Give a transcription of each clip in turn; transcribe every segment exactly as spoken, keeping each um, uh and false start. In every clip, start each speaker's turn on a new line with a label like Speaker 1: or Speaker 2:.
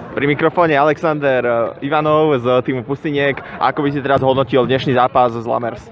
Speaker 1: Pri mikrofóne Alexander Ivanov z týmu Pusiniek. Ako by si teraz hodnotil dnešný zápas z Lamers?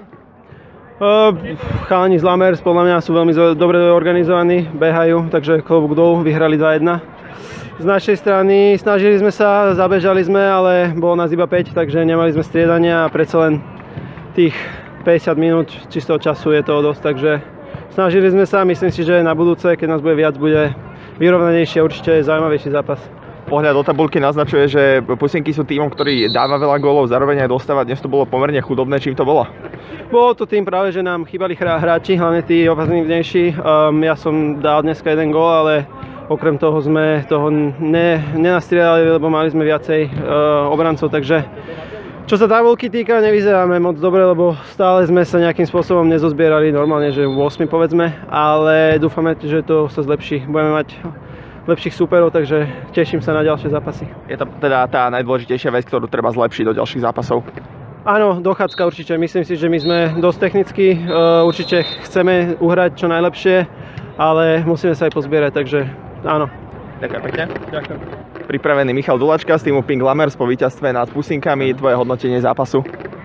Speaker 2: Uh, chalani z Lamers podľa mňa sú veľmi dobre organizovaní, behajú, takže klobúk dolu, vyhrali dva jedna. Z našej strany snažili sme sa, zabežali sme, ale bolo nás iba päť, takže nemali sme striedania a predsa len tých päťdesiat minút čistého času je toho dosť, takže snažili sme sa, myslím si, že na budúce, keď nás bude viac, bude vyrovnanejší a určite zaujímavejší zápas.
Speaker 1: Pohľad do tabuľky naznačuje, že Pusinky sú tímom, ktorý dáva veľa gólov, zároveň aj dostáva. Dnes to bolo pomerne chudobné. Čím to bolo?
Speaker 2: Bolo to tým práve, že nám chýbali hráči, hlavne tí ofenzívnejší. Um, ja som dal dneska jeden gól, ale okrem toho sme toho ne, nenastriedali, lebo mali sme viacej uh, obrancov, takže čo sa tabuľky týka, nevyzeráme moc dobre, lebo stále sme sa nejakým spôsobom nezozbierali, normálne, že osem povedzme, ale dúfame, že to sa zlepší. Budeme mať lepších súperov, takže teším sa na ďalšie zápasy.
Speaker 1: Je to teda tá najdôležitejšia vec, ktorú treba zlepšiť do ďalších zápasov?
Speaker 2: Áno, dochádzka určite. Myslím si, že my sme dosť technickí, určite chceme uhrať čo najlepšie, ale musíme sa aj pozbierať, takže áno.
Speaker 1: Ďakujem pekne.
Speaker 2: Ďakujem.
Speaker 1: Pripravený Michal Dulačka z týmu Pink Lamers po víťazstve nad Pusinkami. Tvoje hodnotenie zápasu?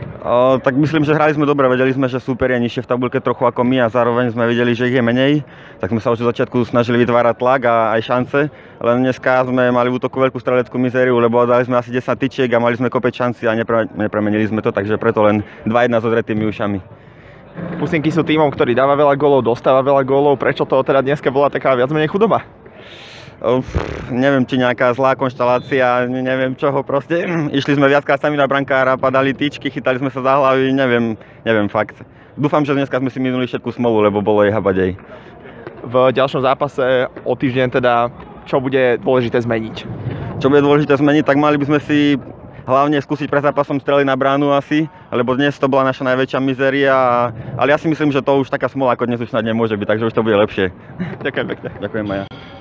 Speaker 3: O, tak myslím, že hrali sme dobre, vedeli sme, že súper je nižšie v tabuľke trochu ako my a zároveň sme videli, že ich je menej, tak sme sa už od začiatku snažili vytvárať tlak a aj šance, len dneska sme mali v útoku veľkú streleckú mizériu, lebo dali sme asi desať tyčiek a mali sme kopec šanci a nepre, nepremenili sme to, takže preto len dva jedna so zretými ušami.
Speaker 1: Pusinky sú tímom, ktorý dáva veľa gólov, dostáva veľa gólov, prečo to teda dneska bola taká viac menej chudoba?
Speaker 3: Uf, neviem, či nejaká zlá konštalácia, neviem čoho proste. Išli sme viackrát sami na brankára, padali tyčky, chytali sme sa za hlavy, neviem, neviem fakt. Dúfam, že dneska sme si minuli všetku smolu, lebo bolo jej habadej.
Speaker 1: V ďalšom zápase o týždeň teda, čo bude dôležité zmeniť?
Speaker 3: Čo bude dôležité zmeniť, tak mali by sme si hlavne skúsiť pred zápasom streliť na bránu asi, lebo dnes to bola naša najväčšia mizéria, ale ja si myslím, že to už taká smola ako dnes už snad nemôže byť, takže už to bude lepšie.
Speaker 1: Ďakujem pekne.
Speaker 3: Ďakujem aj ja.